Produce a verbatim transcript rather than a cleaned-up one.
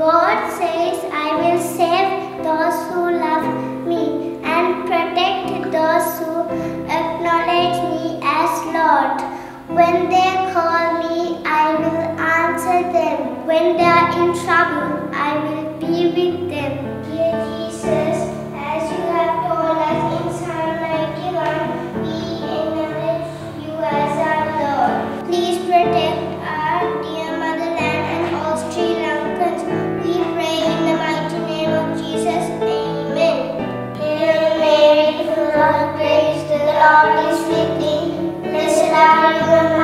God says, I will save those who love me and protect those who acknowledge me as Lord. When they call me, I will answer them. When they are in trouble, I will be with them. Dear Jesus, as you have told us in Psalm ninety-one, we acknowledge you as our Lord. Please protect our dear motherland and all Sri Lankans. We pray in the mighty name of Jesus. Amen. Hail Mary, full of grace, the Lord is with thee. Blessed are you